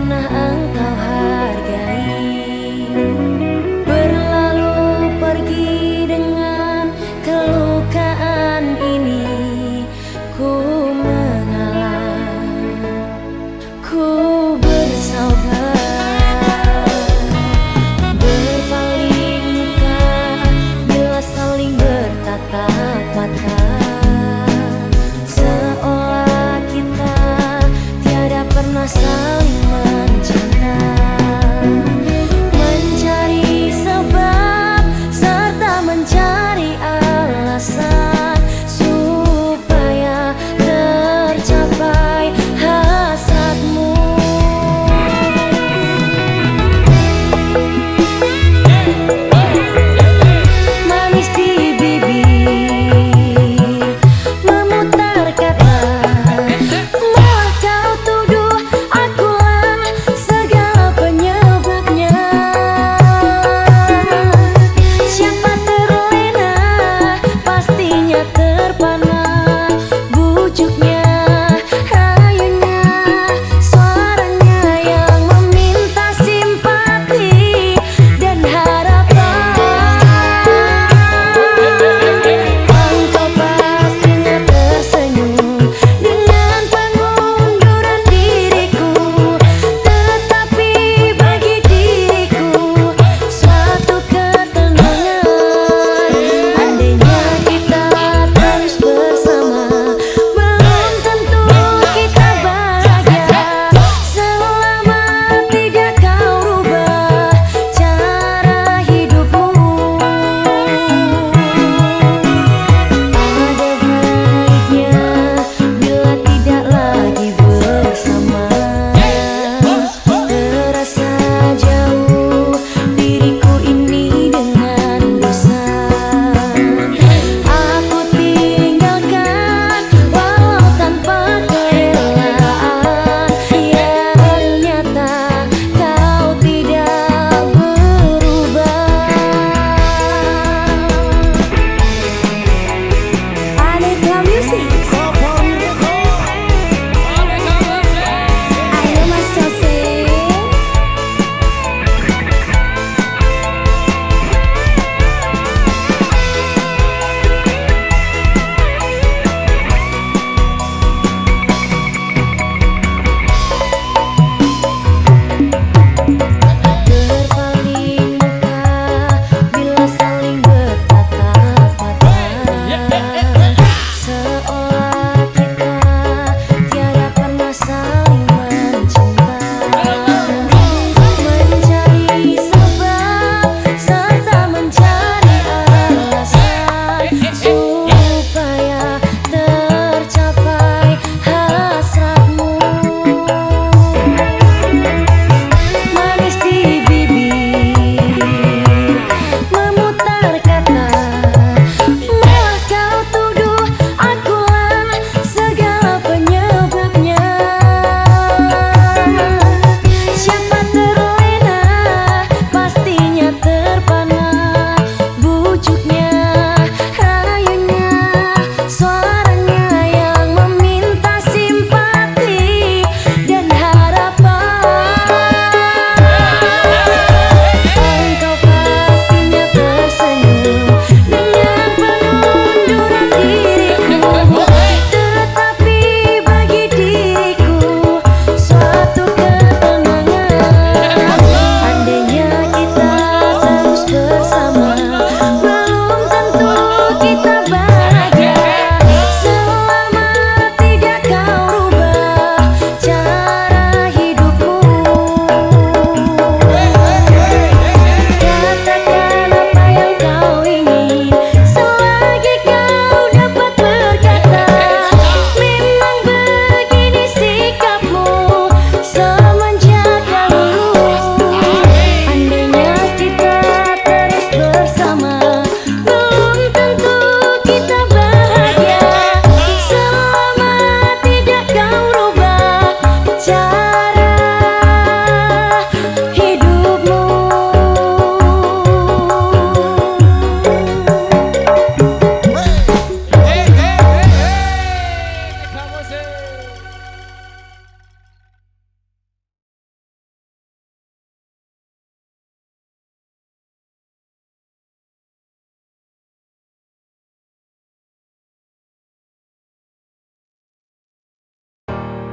pernah engkau hargai. Berlalu pergi dengan kelukaan ini, ku mengalah, ku bersabar, berpaling muka bila saling bertatap mata, seolah kita tiada pernah saling mencinta.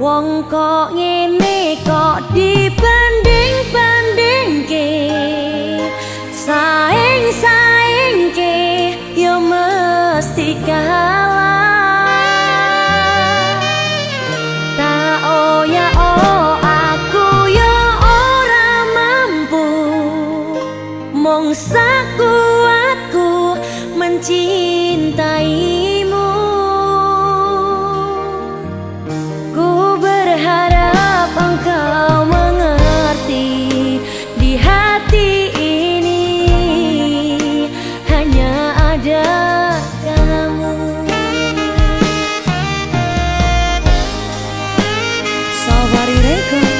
Wong kok ngene kok dibanding-bandingke, saing-saingke yo mesti kalah. Tak ya oh aku yo ora mampu, mung sakuatku mencintaimu. Ku berharap engkau mengerti, di hati ini hanya ada kamu. Safari Record.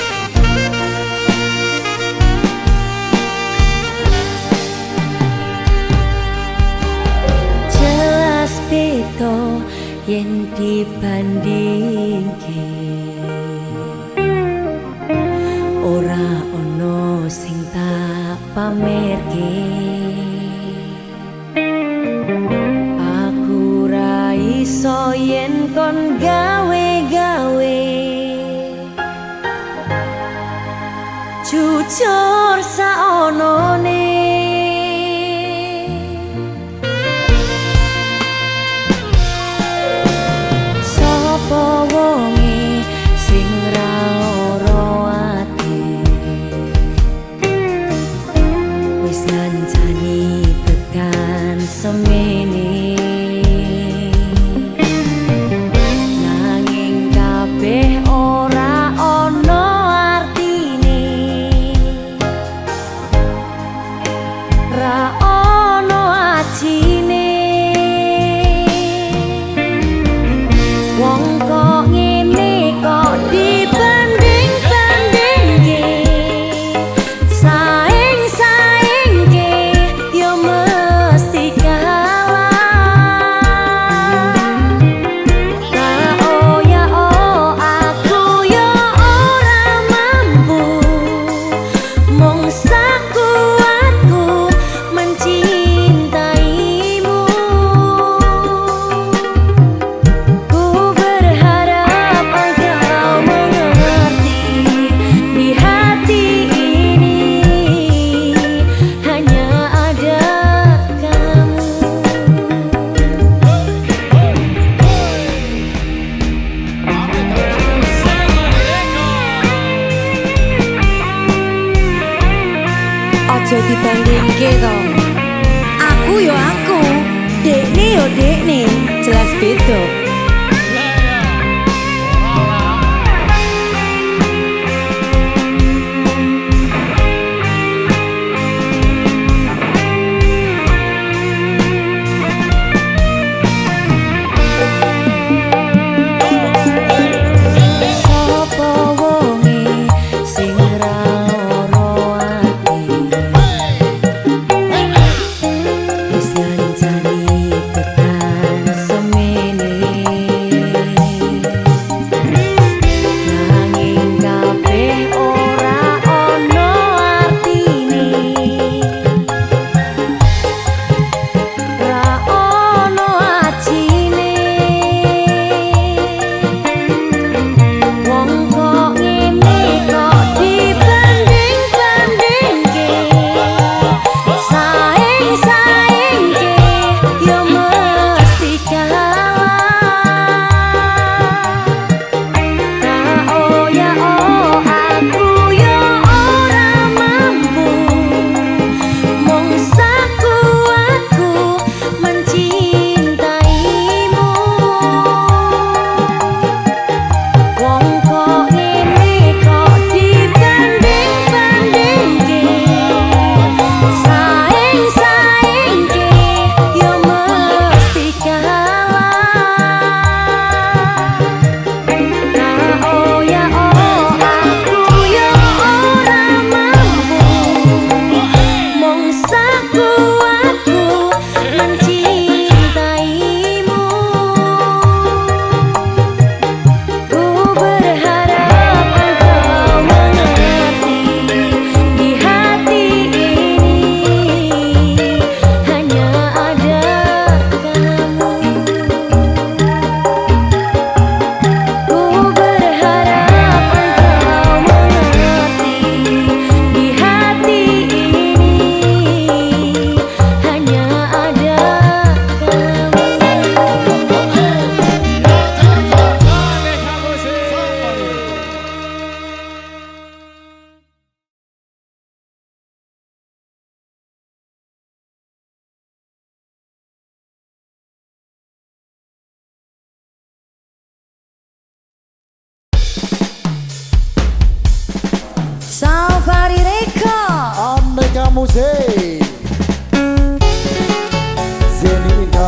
Jelas beda yen dibandingke, ora ono sing tak pamerke. Aku ra iso yen kon gawe-gawe, jujur saonone. Sapa wonge sing ra lara ati, wis ngancani tekan semene. Nanging kabeh ora ono artine, ra ono ajine. Wong kok ngene kok dibanding-bandingke, saing-saingke yo mesti kalah. Tak ya oh aku yo ora mampu, mung sakuatku mencintaimu. Ku berharap engkau mengerti, di hati ini hanya ada kamu. Ojo dibandingke to. Aku yo aku, dekne yo dekne, jelas beda. Sapa wonge sing ra lara ati, wis ngancani tekan semene. musik Zeni Inka.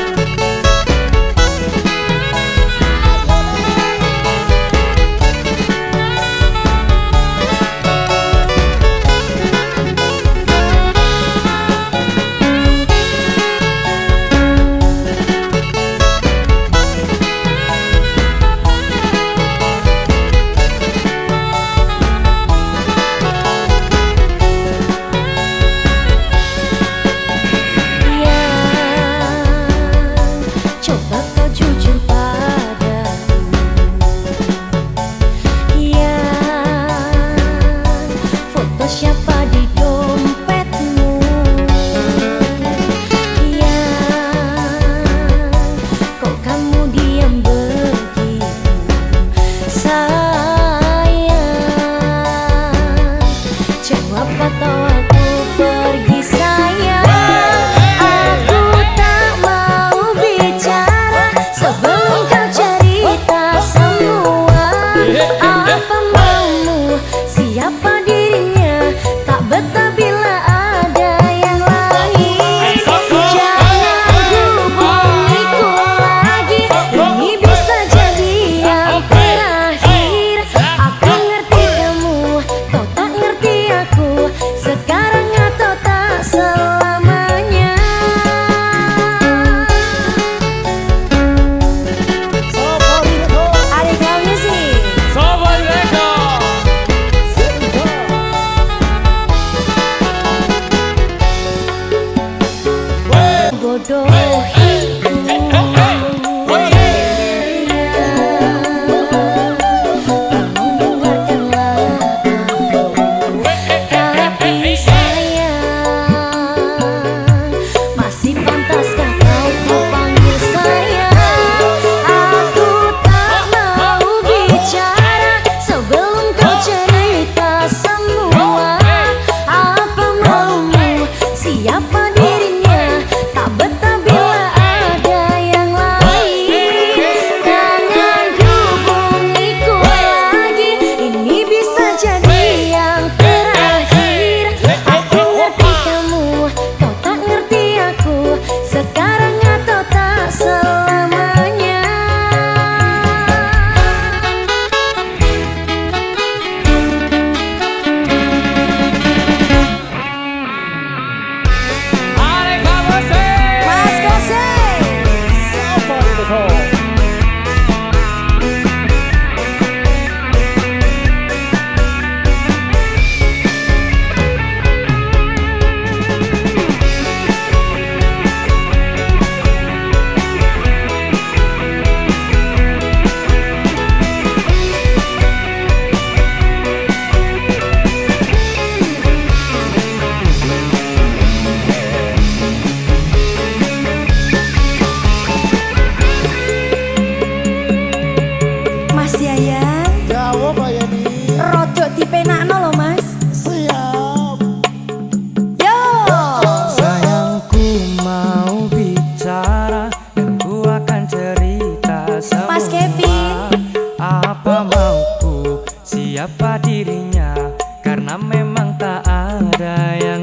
Siapa dirinya, karena memang tak ada yang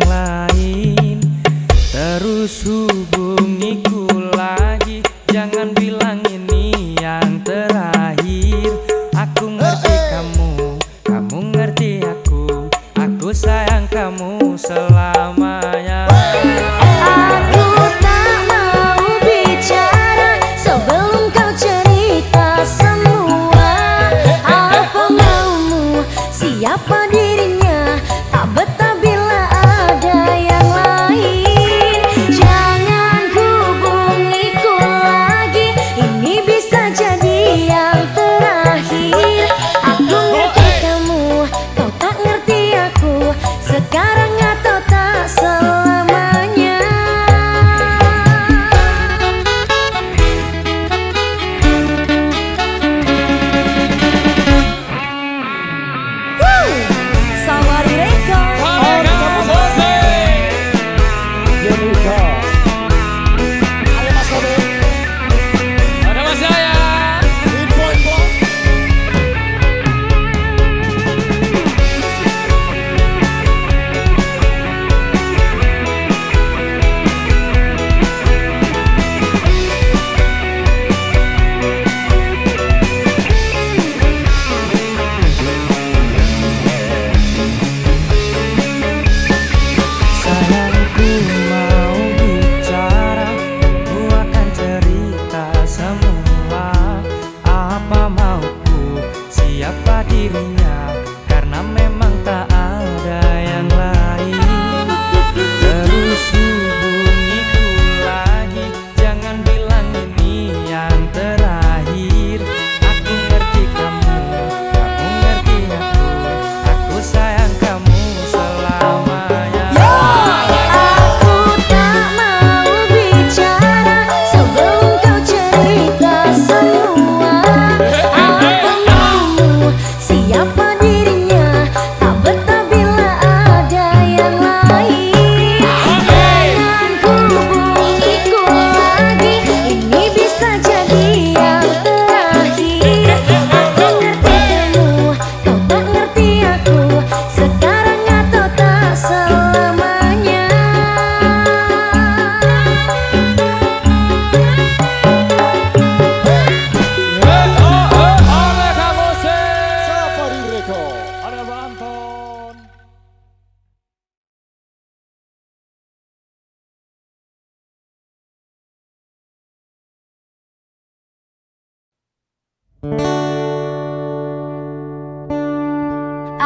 lain. Terus hubungiku lagi, jangan bilang ini yang terakhir. Aku ngerti kamu ngerti aku sayang kamu selamanya. Aku tak mau bicara sebelum kau cerita semua. Apa maumu, siapa dirinya, tak betah bila ada yang lain. Jangan hubungiku lagi, ini bisa jadi yang terakhir. Aku ngerti kamu, kau tak ngerti aku, sekarang atau tak selamanya. Sawari Reko.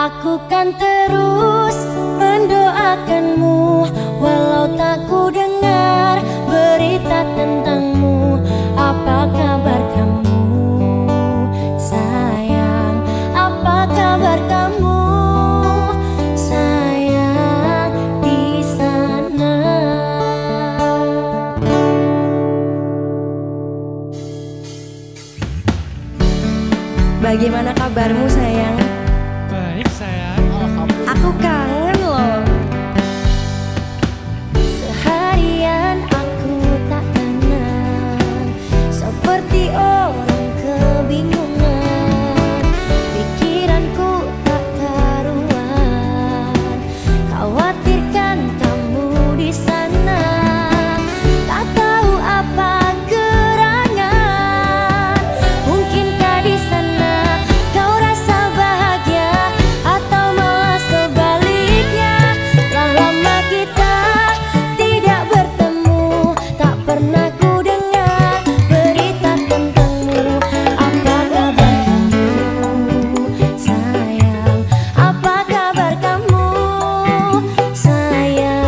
Aku kan terus mendoakanmu, walau tak ku dengar berita tentangmu. Apa kabar kamu, sayang? Apa kabar kamu, sayang, di sana? Bagaimana kabarmu, sayang? Baik sayang. Aku kangen loh. Seharian aku tak tenang, seperti orang kebingungan. Pikiranku tak karuan, khawatirkan kamu di sana. Tak tahu apa gerangan, mungkinkah di sana kau rasa bahagia, atau malah sebaliknya. Telah lama kita tidak bertemu, tak pernah ku dengar berita tentangmu. Apa kabar kamu, sayang? Apa kabar kamu, sayang?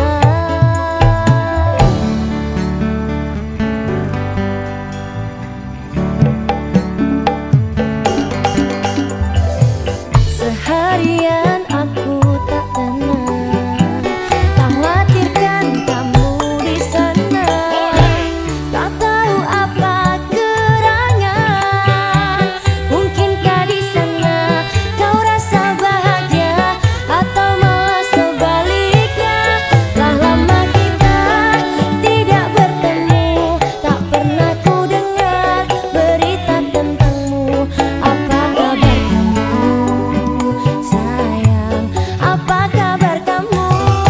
Seharian aku tak tenang, khawatirkan kamu di sana. Tak tahu apa gerangan, mungkinkah di sana kau rasa bahagia, atau malah sebaliknya. Telah lama kita tidak bertemu, tak pernah ku dengar berita tentangmu. Apa kabar kamu, sayang? Apa kabar kamu,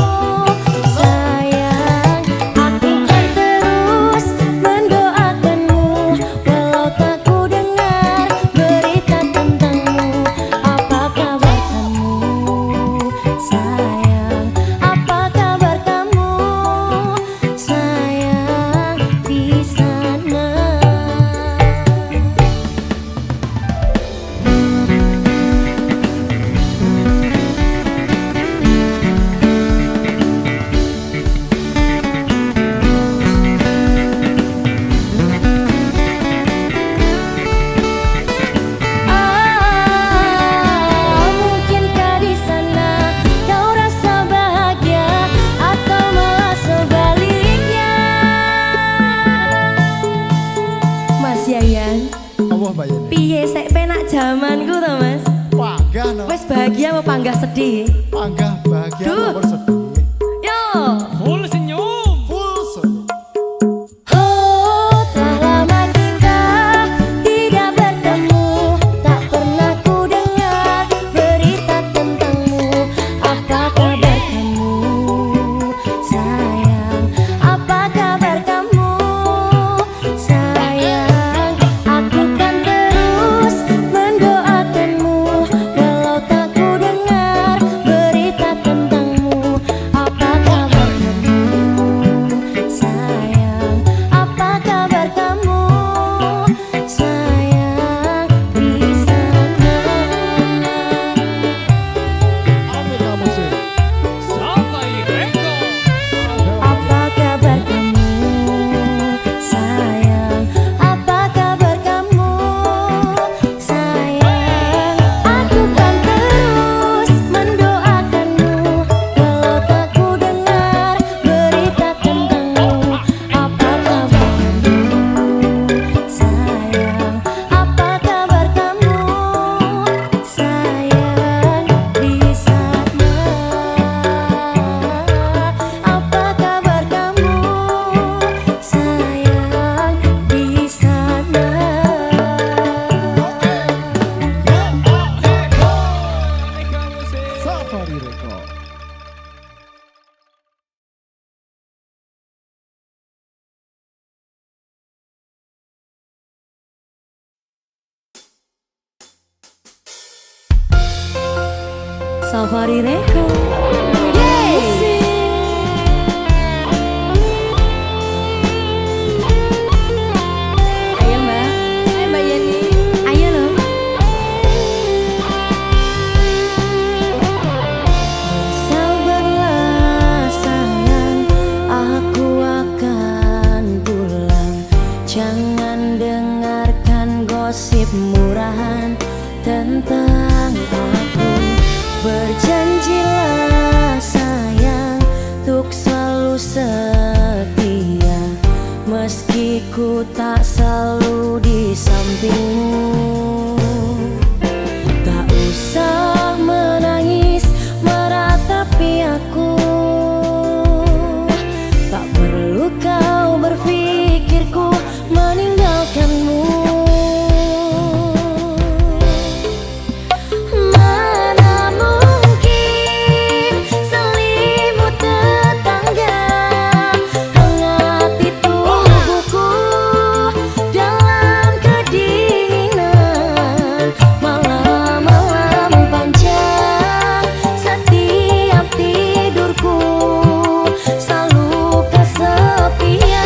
sayang? Aku kan terus mendoakanmu, walau tak ku dengar berita tentangmu. Apa kabar kamu, sayang? Apa kabar kamu, sayang, di sana? Mungkinkah di sana kau rasa bahagia, atau malah sebaliknya? Mas Yayan, Apa Mbak Yeni? piye sek penak zamanku to, Mas? Panggah no. Wes bahagia apa panggah sedih? Panggah bahagia Duh. nomor sedih. Yo. Full senyum. Full senyum. Oh, telah lama kita tidak bertemu, tak pernah ku dengar berita tentangmu. Apa kabar kamu, sayang? Apa kabar kamu, sayang? Aku kan terus mendoakanmu, walau tak ku dengar berita tentangmu. Apa kabar kamu, sayang? Apa kabar kamu, sayang, di sana? Apa kamu sih? Sampai Reko. Apa kabar kamu, sayang? Apa kabar kamu, sayang? Aku kan terus mendoakanmu, walau tak ku dengar berita tentangmu. Apa kabar kamu, sayang? Apa kabar kamu, sayang, di sana? Apa kabar kamu, sayang, di sana? Safari Reko. Safari Reko. Yeay. Ayo Mbak, ayo Mbak Yeni, ayo loh. Ku tak selalu di sampingmu. Tak usah menangis meratapi aku. Tak perlu kau berpikirku meninggalkanmu. Mana mungkin selimut tetangga hangati tubuhku dalam kedinginan malam-malam panjang. Setiap tidurku selalu kesepian.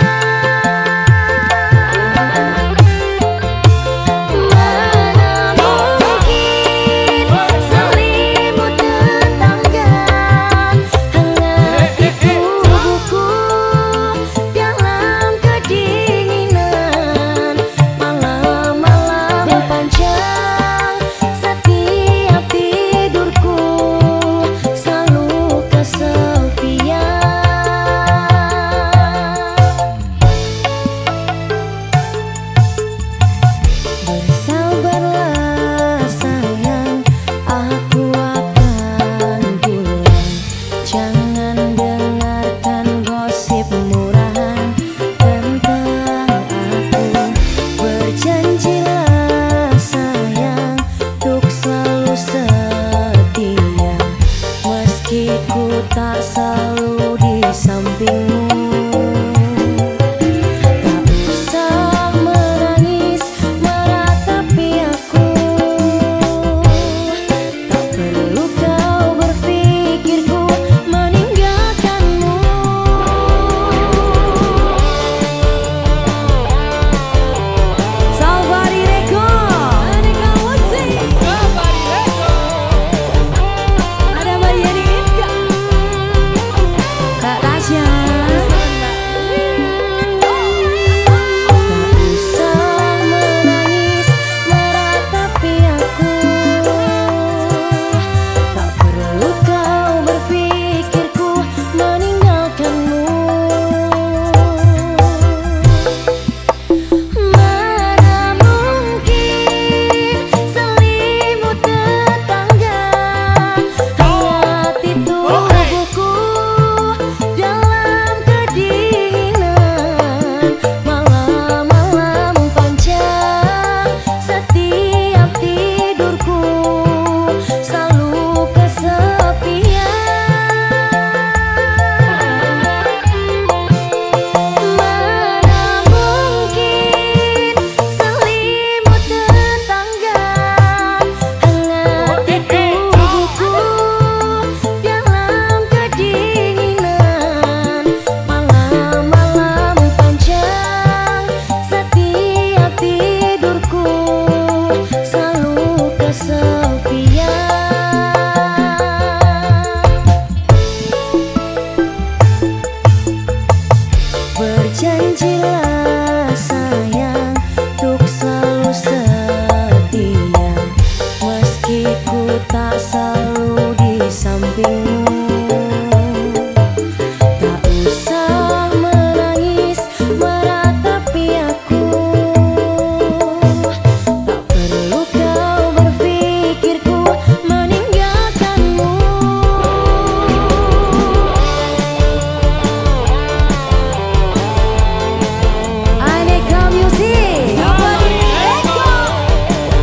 Ku tak selalu di sampingmu. Tak usah menangis meratapi aku. Tak perlu kau berpikirku meninggalkanmu. Salvari Record, Aneka Musik. Ada Mariani Kak Tasya. Tak usah menangis meratapi aku. Tak perlu kau berpikirku meninggalkanmu. Mana mungkin selimut tetangga hangati tubuhku dalam kedinginan malam-malam panjang. Setiap tidurku selalu kesepian. Mana mungkin selimut tetangga hangati tubuhku dalam kedinginan malam-malam panjang. Setiap tidurku selalu kesepian. Berjanjilah sayang untuk selalu setia, meski ku tak selalu di sampingmu. Tak usah menangis meratapi aku. Tak perlu kau berpikirku meninggalkanmu. Aneka Musik. Salvari Record.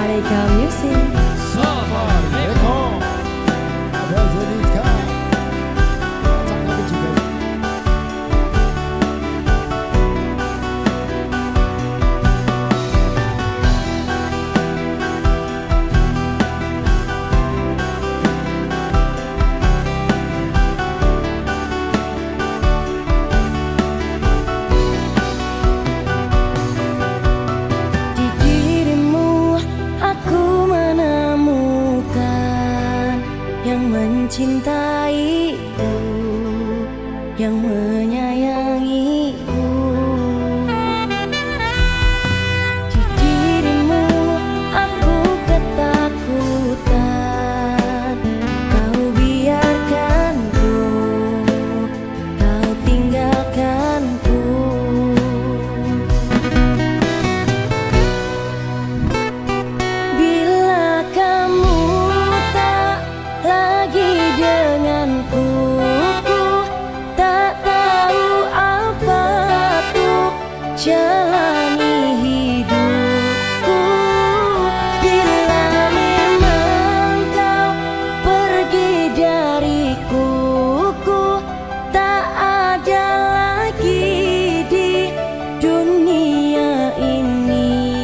Aneka Music. Safari Record. Ada Zenika. Cakep juga. Di dirimu aku menemukan yang mencintaiku, yang menyayangiku. Di dirimu aku ketakutan, kau biarkanku, kau tinggalkanku. Bila kamu tak lagi denganku, ku tak tahu apa tuh jalani hidupku. Bila memang kau pergi dariku, ku tak ada lagi di dunia ini.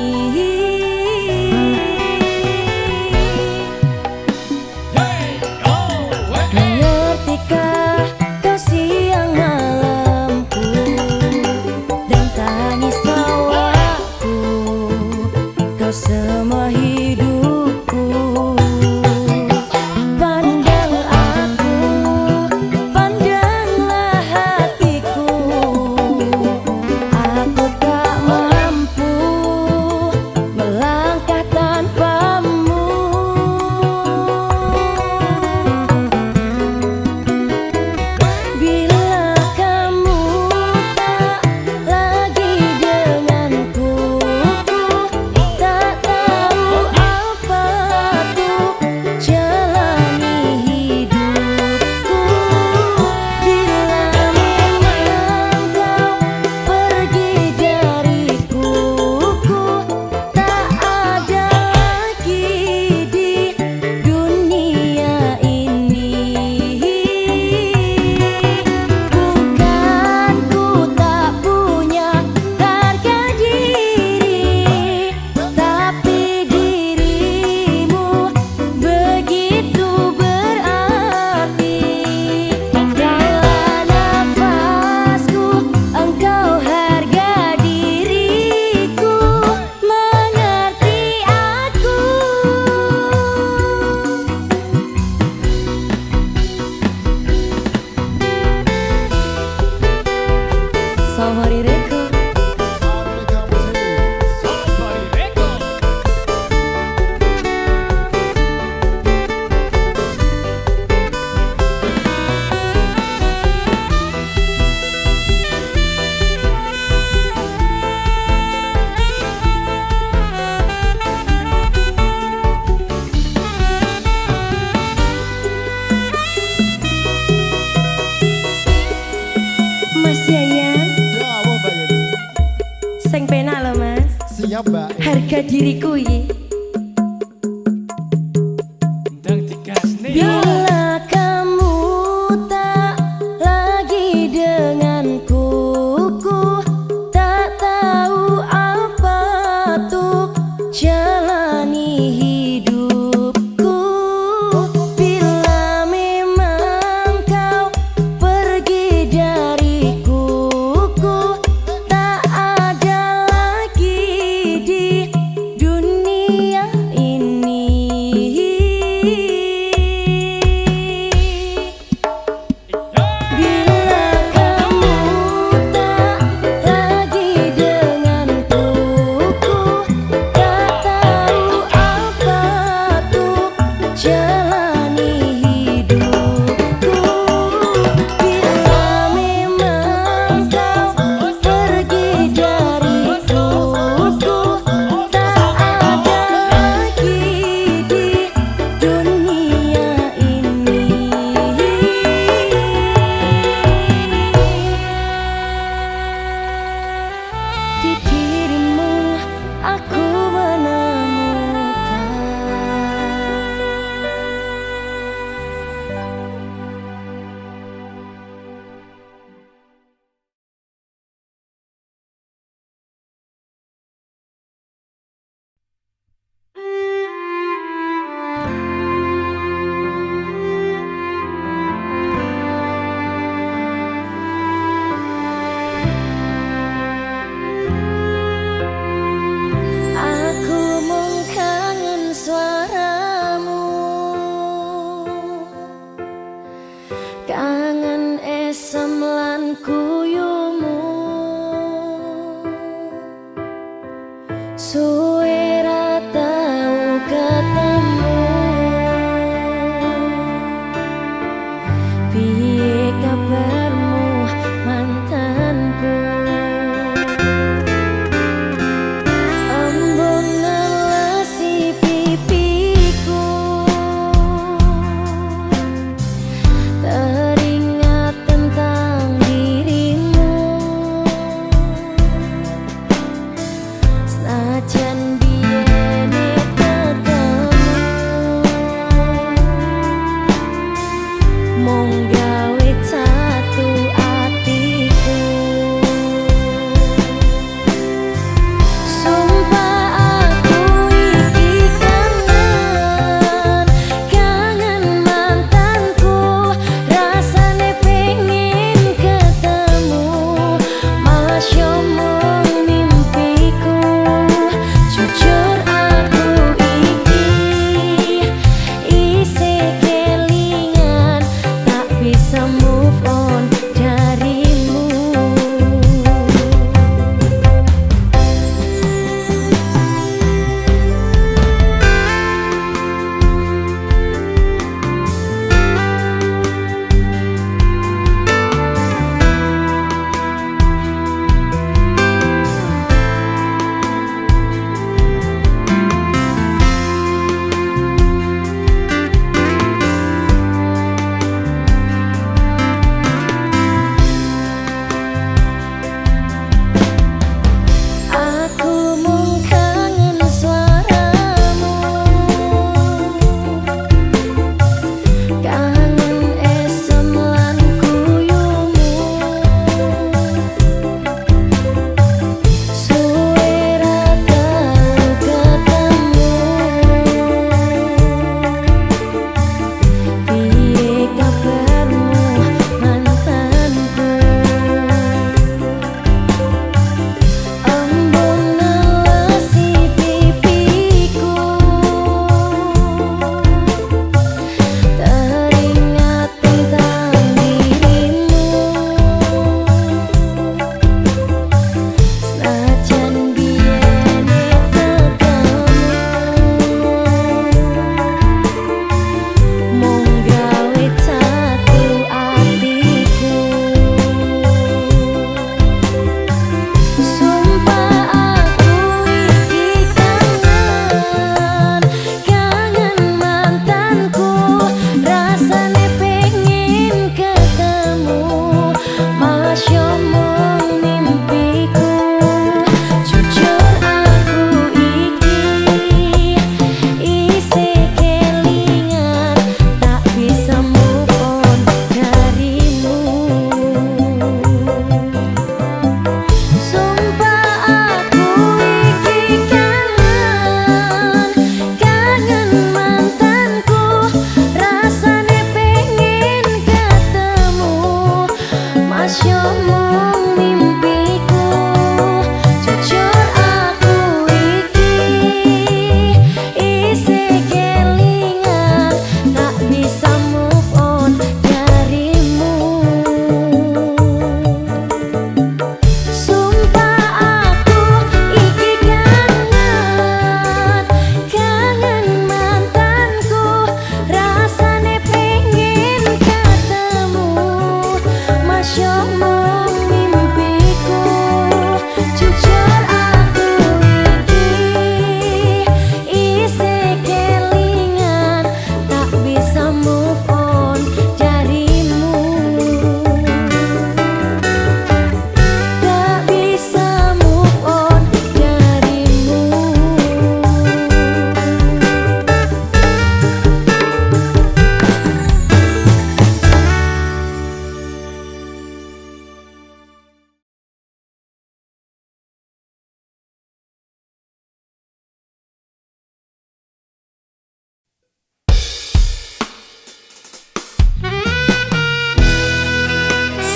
Mengertikah kau siang malamku dan tangis tawaku, kau semua hidupku. Pandang aku, pandanglah hatiku, aku tak mampu melangkah tanpamu. Bila kamu tak lagi denganku, ku tak tahu apa tuh jalani hidupku. Bila memang kau pergi dariku, ku tak ada lagi di dunia ini. Bukan ku tak punya harga diri, tapi dirimu begitu berarti. Dalam nafasku engkau harga diriku, mengerti aku. Safari Record. Aneka Musik. Safari Record. Mas Yayan, Jawa Mbak Yeni. sing penak lho Mas. Siap Mbak. Harga diriku iki. Ndang digasne ya. Bila kamu tak lagi denganku, ku tak tahu apa tuh jalani hidupku. Bila memang kau pergi dariku, ku tak ada lagi di dunia ini. Bila kamu tak lagi denganku, ku tak tahu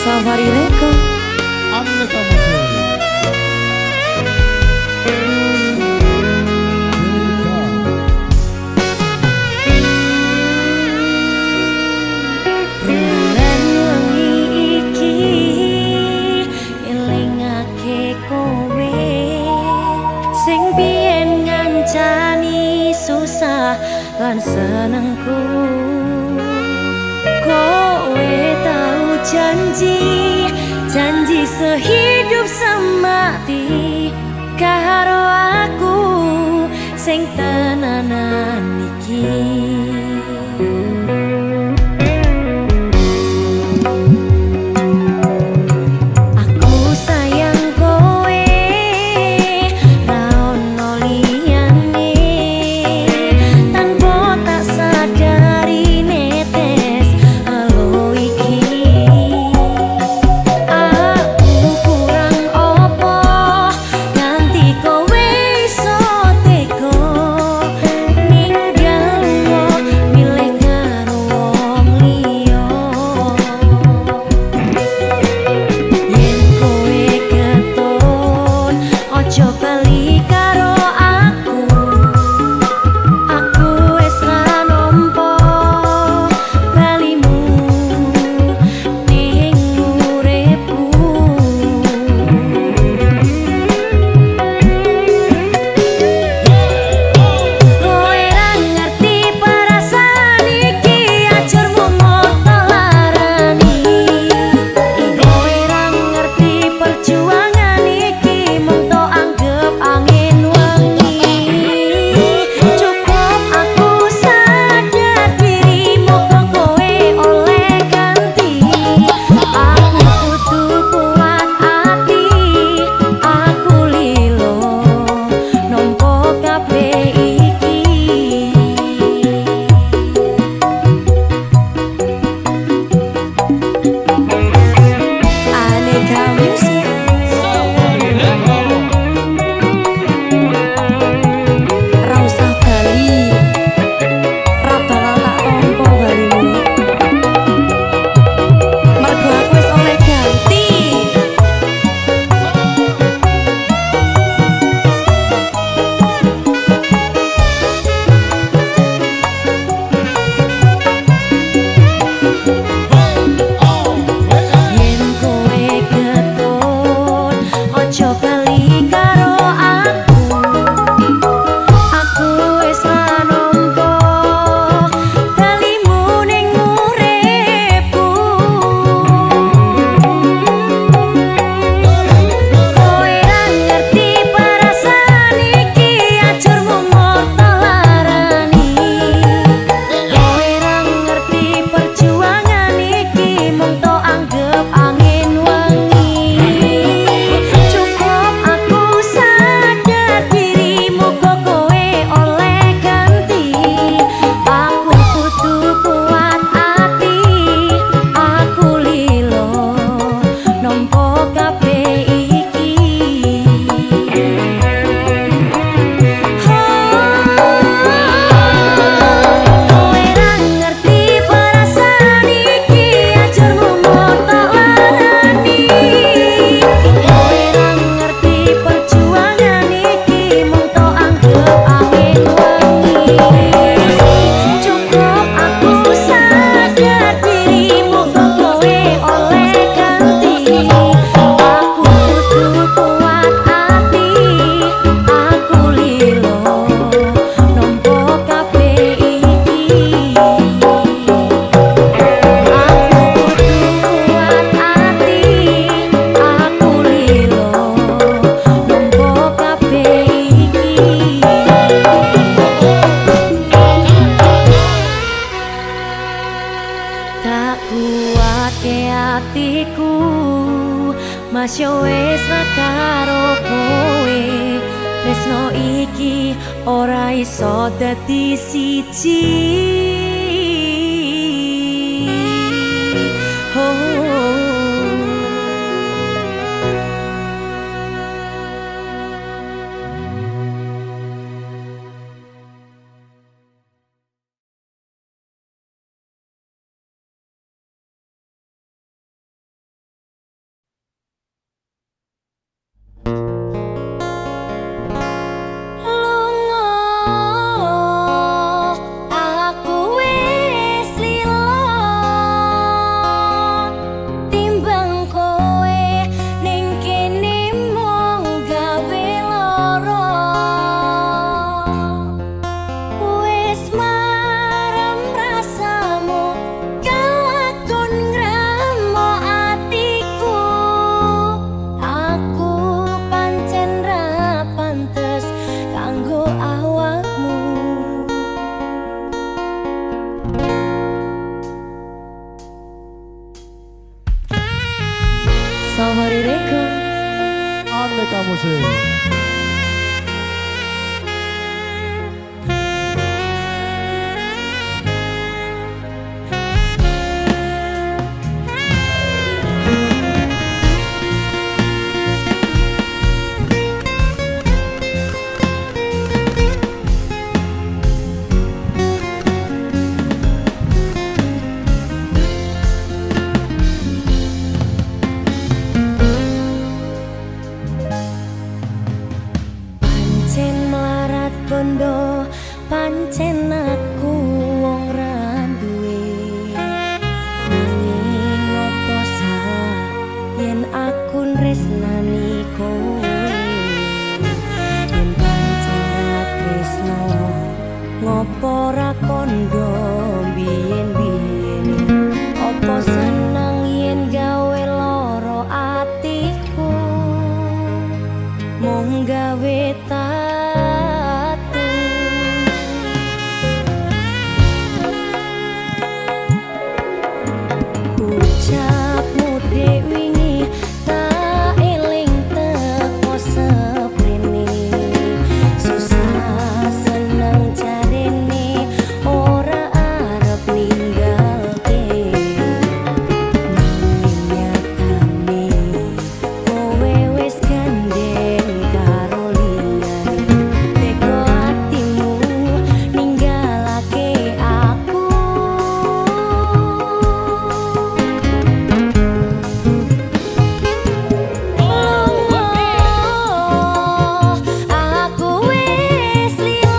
Safari Record. Aneka musik. Rembulan wengi iki elingake kowe sing biyen ngancani susah lan senengku. Kowe tau janji sehidup semati karo aku sing tenanan iki. Atiku Mas yo wis ra karo kowe tresno iki ora iso dadi siji. kondo pancen aku wong ra duwe nanging opo salah yen aku tresnani kowe yen pancen ra tresno ngopo ra kondo biyen-biyen opo seneng yen gawe loro atiku mung gawe tatu ucapmu dek wingi tak eling teko seprene susah seneng jarene ora arep ninggalke nanging nyatane kowe wis gandeng karo liyane teko atimu ninggalake aku aku wis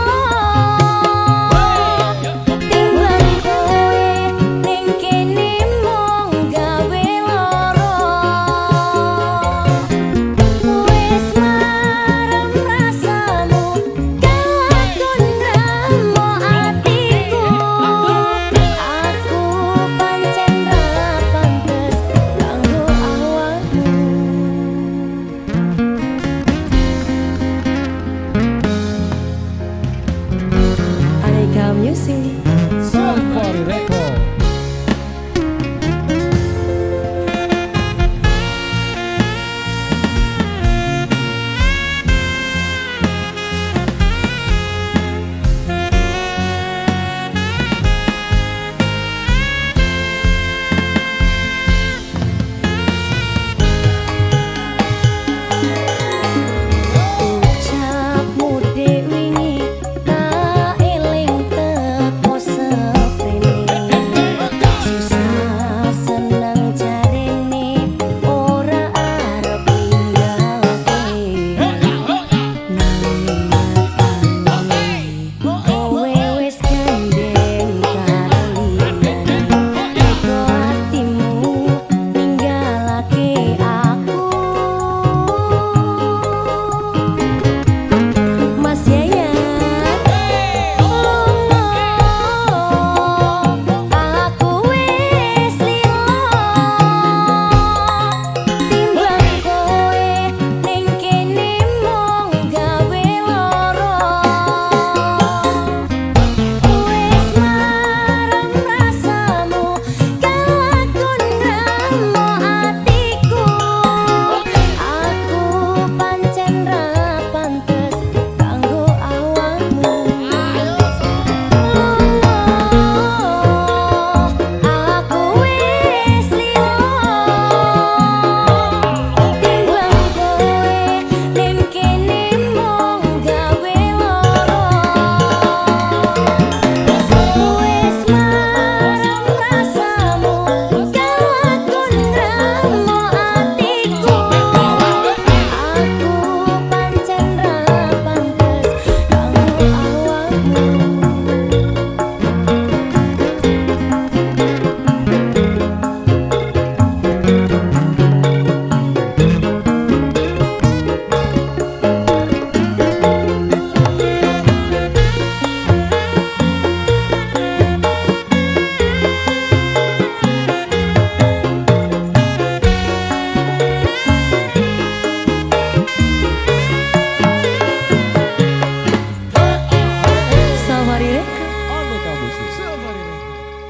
lilo timbang kowe ning kene mung gawe loro wis marem rasamu kelakon drama atiku aku pancen ra pantes kanggo awakmu Aneka Music Safari Record. ucapmu dek wingi tak eling teko seprene susah seneng jarene ora arep ninggalke nanging nyatane kowe wis gandeng karo liyane teko atimu ninggalake aku Mas Yayan aku wis lilo timbang kowe ning kene mung gawe loro wis marem rasamu kelakon drama atiku aku pancen ra pantes kanggo awakmu aku wis lilo timbang kowe ning kene mung gawe loro wis marem rasamu kelakon drama atiku aku pancen ra pantes kanggo awakmu Safari Record Aneka Musik. Safari Record.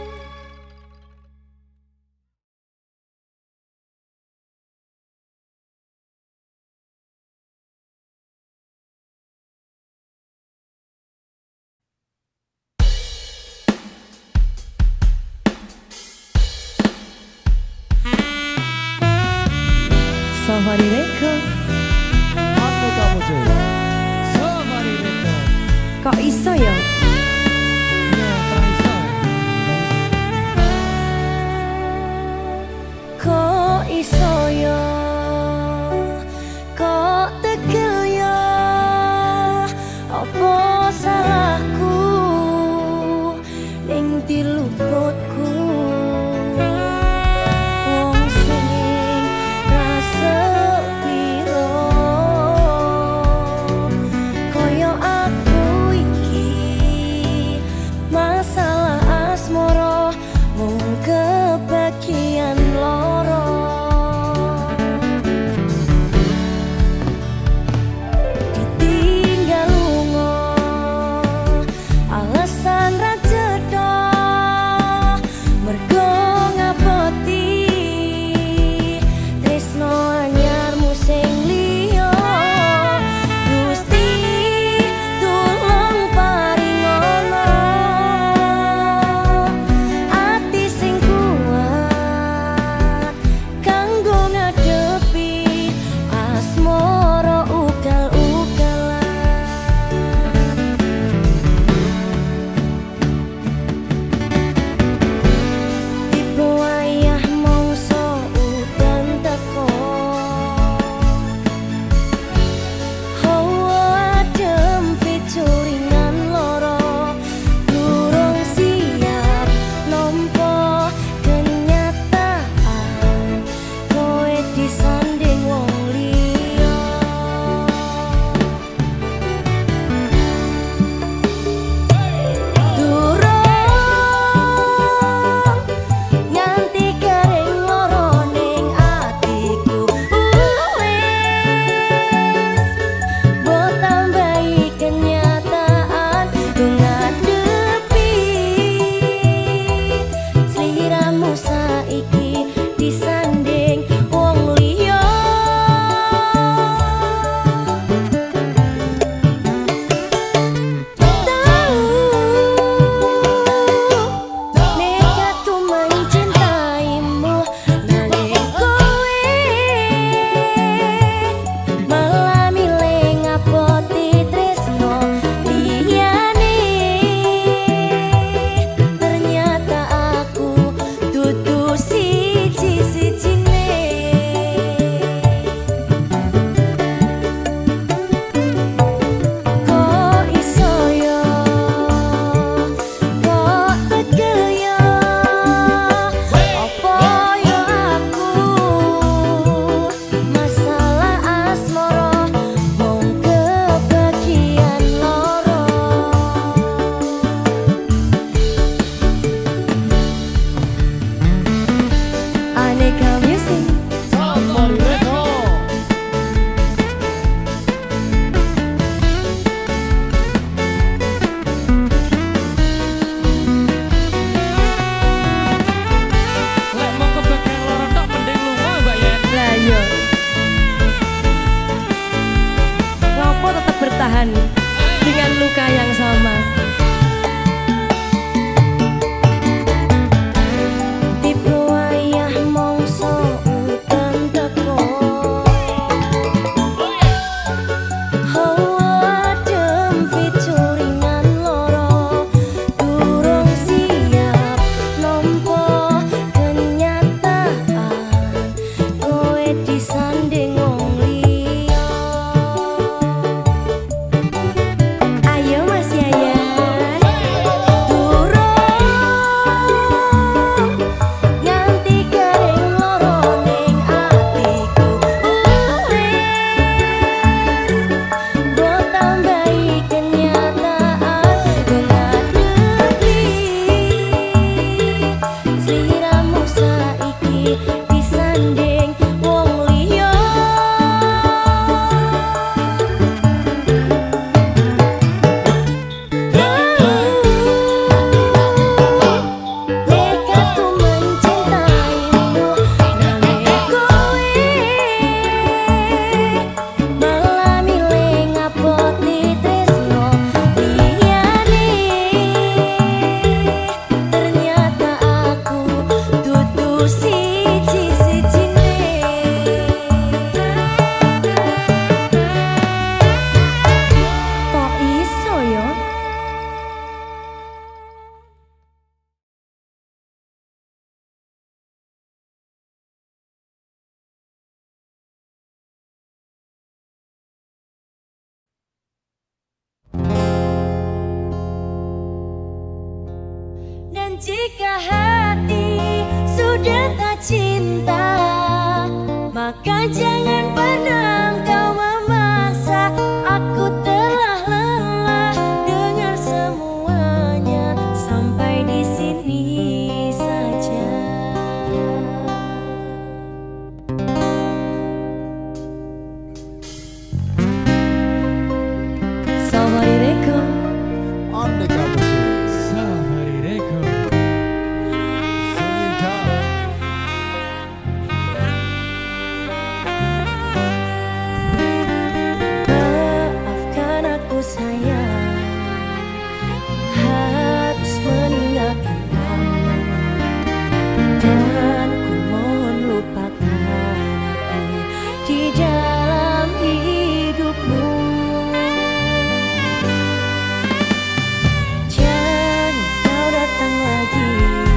Safari Record Aneka Musik. Safari Record. kok iso ya Ya, Traisa. kok iso ya kok tegel ya apa salah jika hati sudah tak cinta, maka jangan pernah kau memaksa. Aku telah lelah dengar semuanya, sampai di sini saja. Safari Record. Andeka Musik. Safari Record. Seminta. Maafkan aku sayang, harus meninggalkan kamu, dan ku mohon lupakan aku di dalam hidupmu. Jangan kau datang lagi,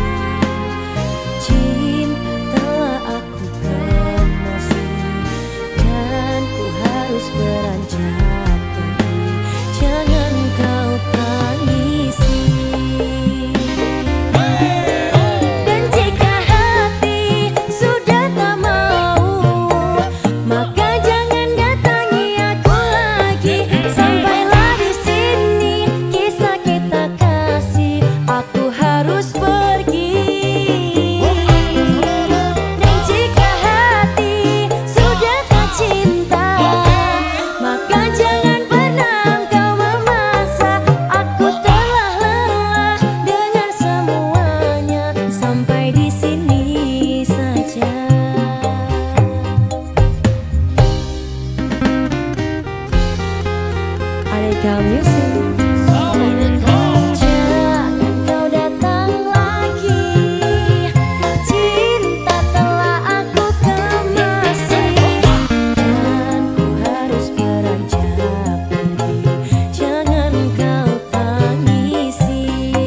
cinta telah aku kemasi, dan ku harus beranjak pergi. Jangan kau tangisi. Dan jika hati sudah tak mau, maka jangan datangi aku lagi. Sampailah di sini kisah kita kasih, aku harus pergi. Dan jika hati sudah tak cinta, maka jangan pernah kau memaksa. Aku telah lelah dengar semuanya, sampai di sini saja. Andeka Music. Jangan kau datang lagi, cinta telah aku kemasi, dan ku harus beranjak pergi. Jangan kau tangisi.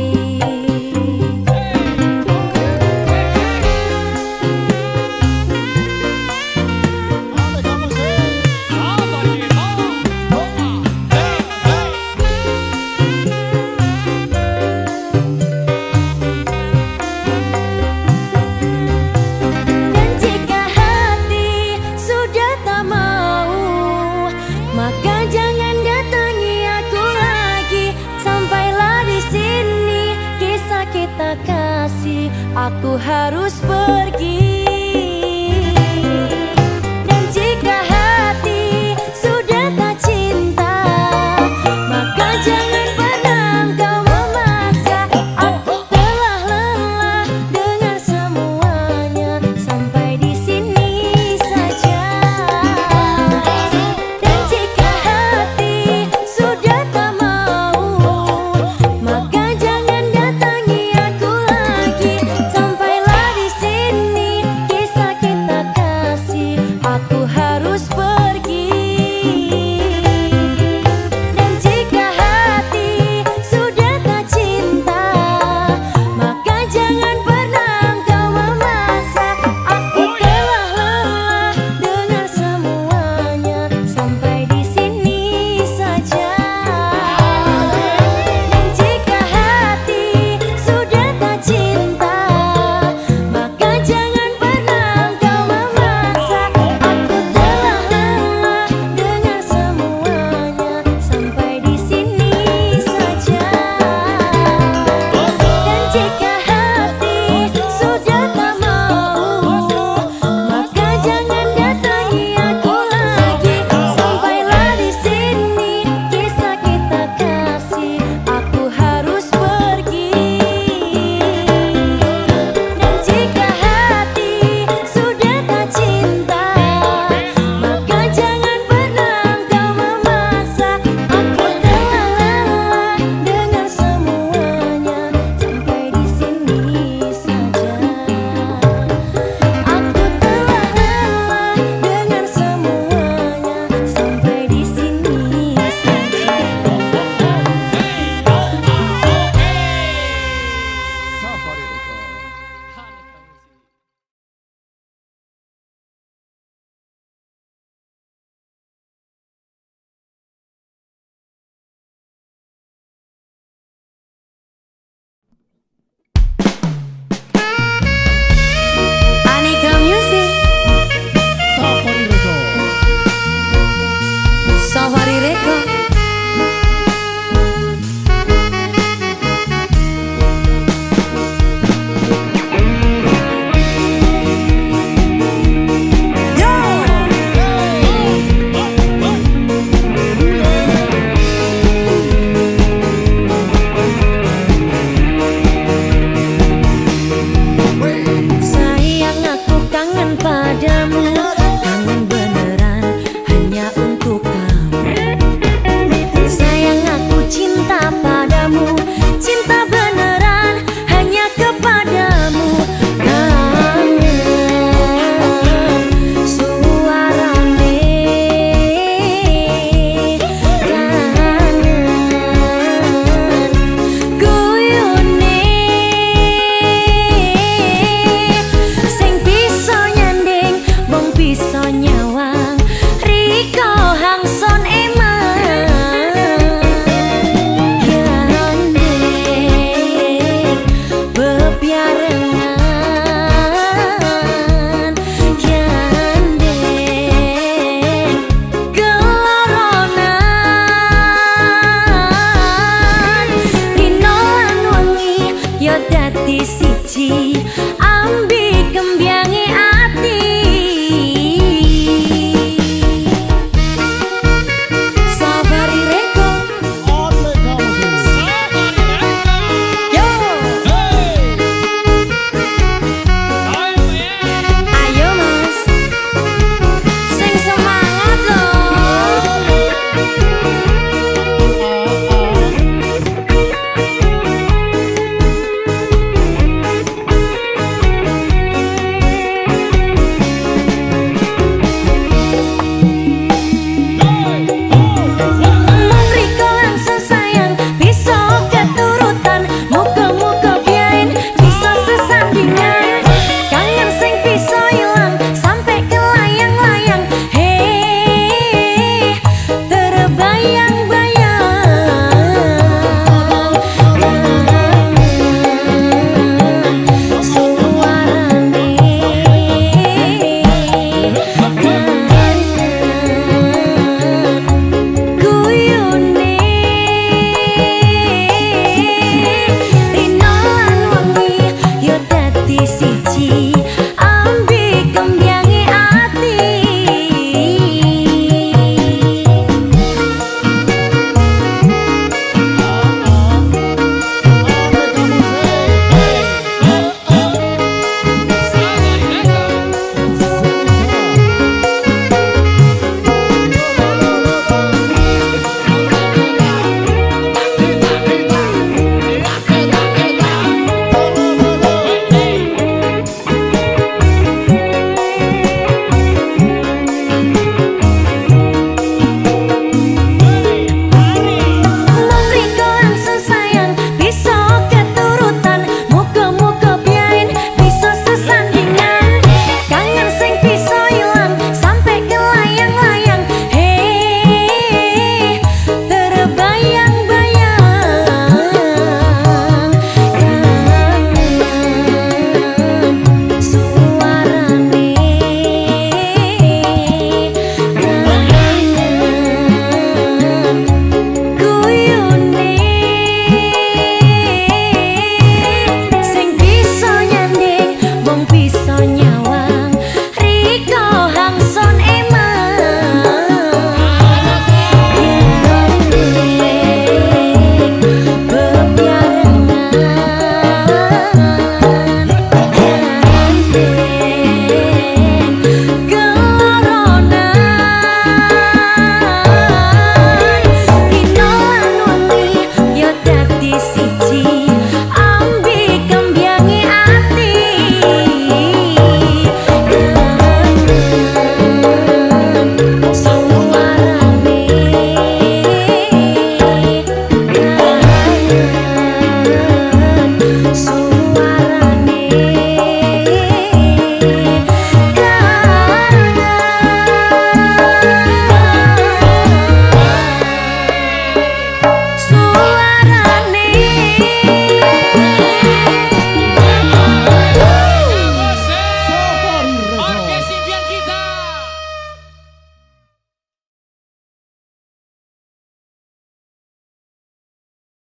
Andeka Musik. Safari Record. Dan jika hati sudah tak mau, maka jangan datangi aku lagi. Sampailah di sini kisah kita kasih, aku harus pergi.